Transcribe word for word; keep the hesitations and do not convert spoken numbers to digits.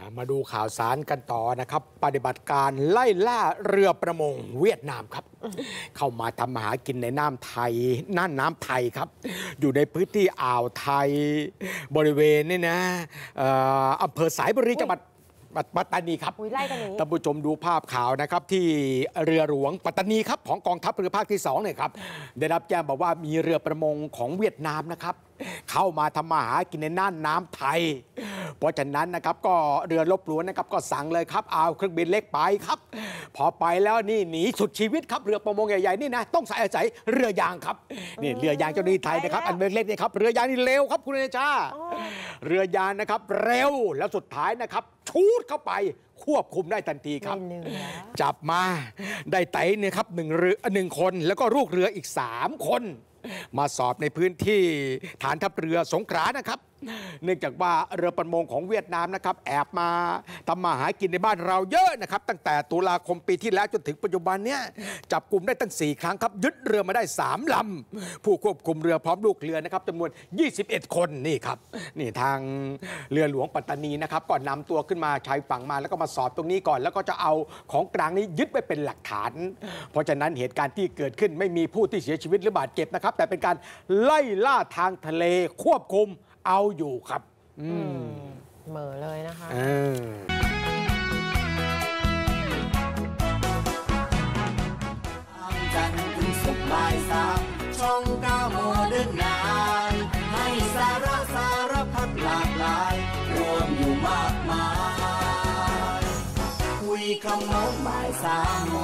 มาดูข่าวสารกันต่อนะครับปฏิบัติการไล่ล่าเรือประมงเวียดนามครับเข้ามาทำมาหากินในน้ำไทยน่านน้ำไทยครับอยู่ในพื้นที่อ่าวไทยบริเวณนี่นะอำเภอสายบุรีจังหวัดปัตตานีครับท่านผู้ชมดูภาพข่าวนะครับที่เรือหลวงปัตตานีครับของกองทัพเรือภาคที่สองเนี่ยครับได้รับแจ้งบอกว่ามีเรือประมงของเวียดนามนะครับเข้ามาทำมาหากินในน่านน้ำไทยเพราะฉะนั้นนะครับก็เรือรบหลวงนะครับก็สั่งเลยครับเอาเครื่องบินเล็กไปครับพอไปแล้วนี่หนีสุดชีวิตครับเรือประมงใหญ่ๆนี่นะต้องใส่อาศัยเรือยางครับนี่เรือยางเจ้าหน้าที่ไทยนะครับอันเล็กๆนี่ครับเรือยางนี่เร็วครับคุณเอชาเรือยางนะครับเร็วแล้วสุดท้ายนะครับชูดเข้าไปควบคุมได้ทันทีครับจับมาได้ไต่เนี่ยครับหนึ่งเรือหนึ่งคนแล้วก็ลูกเรืออีกสามคนมาสอบในพื้นที่ฐานทัพเรือสงขลานะครับเนื่องจากว่าเรือประมงของเวียดนามนะครับแอบมาทำมาหากินในบ้านเราเยอะนะครับตั้งแต่ตุลาคมปีที่แล้วจนถึงปัจจุบันเนี้ยจับกลุ่มได้ตั้งสี่ครั้งครับยึดเรือมาได้สามลำผู้ควบคุมเรือพร้อมลูกเรือนะครับจำนวนยี่สิบเอ็ดคนนี่ครับนี่ทางเรือหลวงปัตตานีนะครับก็นำตัวขึ้นมาชายฝั่งมาแล้วก็มาสอบตรงนี้ก่อนแล้วก็จะเอาของกลางนี้ยึดไว้เป็นหลักฐานเพราะฉะนั้นเหตุการณ์ที่เกิดขึ้นไม่มีผู้ที่เสียชีวิตหรือบาดเจ็บนะครับแต่เป็นการไล่ล่าทางทะเลควบคุมเอาอยู่ครับอืมเหม่อเลยนะคะจันทร์ถึงศุกร์บ่ายสามช่องเก้าโมเดิร์นไนน์ให้สาระสารพัดหลากหลายรวมอยู่มากมายคุยคำโน้นบ่ายสามโม